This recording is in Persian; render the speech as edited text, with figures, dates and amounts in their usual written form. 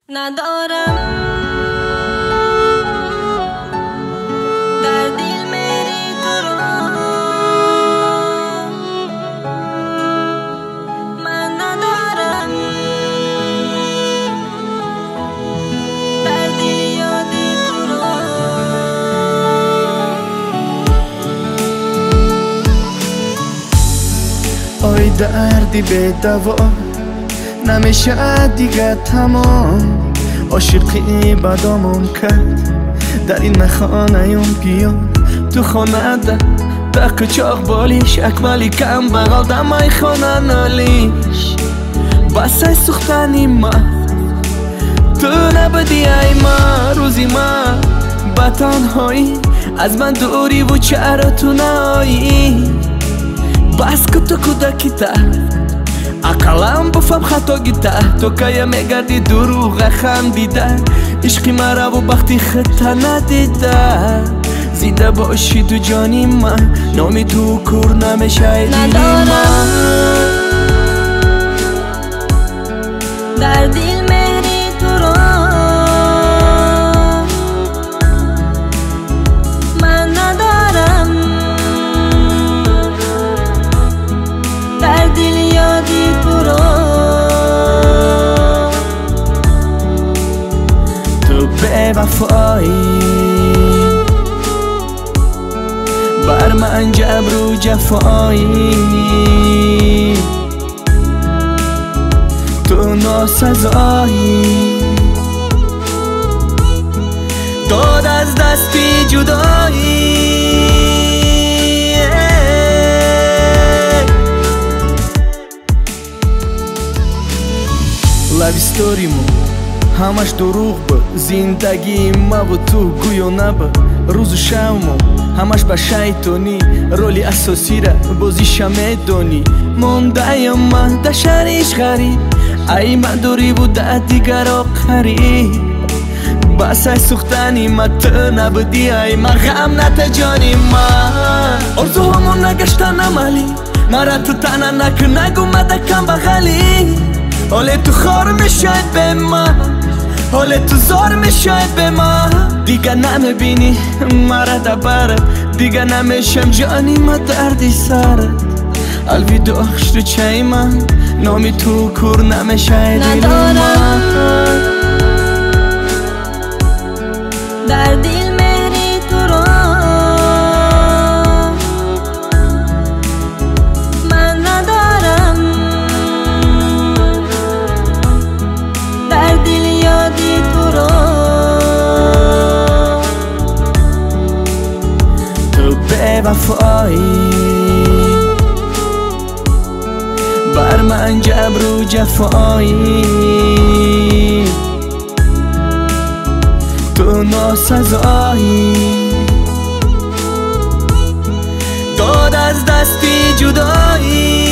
ندارم در دل میری تو رو من ندارم در دل یادی تو رو آی دردی به دوا نمیشه دیگه تمام عاشقی بدامم کرد در این مخانه پیان تو خانه ده قچاق بالیش اکمالی کم بغل دمای خانه نالیش بسه سختنی ما تو نبودی ای ما روزی ما با تنهایی از من دوری و چرا تو نایی بس که تو کودکی عقلم بفهم خطا گیته تو که میگردی دروغ خندیده عشقی مرا و بختی خطا ندیده زنده باشی تو جانی من نامی تو کور نمیشه دیلی من در دل میری تو رو من ندارم در دل یادی تو رو تو به وفایی بر من جبر و جفایی تو ناسزایی داد از دستی جدایی لوی ستوری مو همش دروغ به زندگی ما و تو گویا نبه روز و شمو همش با شیطانی رولی اساسی را بازیشم میدونی مونده من در شهرش غریب ای من دوری بوده دیگر آخری بس ای سختنی ما تو نبودی ای من غم نت جانی من ارزوهامون نگشتن عملی مرا تو تنها نگو مدکم بغلی حال تو خار میشه به ما حال تو زار میشه به ما دیگه نمیبینی مرا دبرت دیگه نمیشم جانی ما دردی سرت الویدو اخشتو چای من نامی تو کور نمیشه دیل من در دل میری تو رو من ندارم در دل یادی تو رو تو به وفایی بر من جبر و جفایی تو ناسزایی داد از دستی جدایی